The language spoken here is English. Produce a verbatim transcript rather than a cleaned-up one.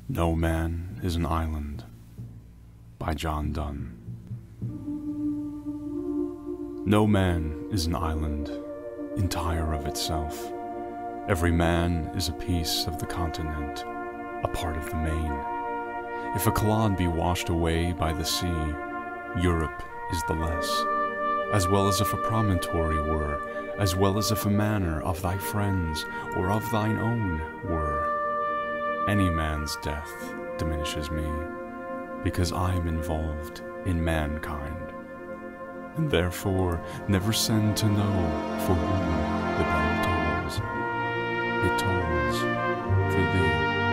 No Man is an Island by John Donne. No man is an island, entire of itself. Every man is a piece of the continent, a part of the main. If a clod be washed away by the sea, Europe is the less, as well as if a promontory were, as well as if a manor of thy friends or of thine own were. Any man's death diminishes me, because I am involved in mankind, and therefore never send to know for whom the bell tolls. It tolls for thee.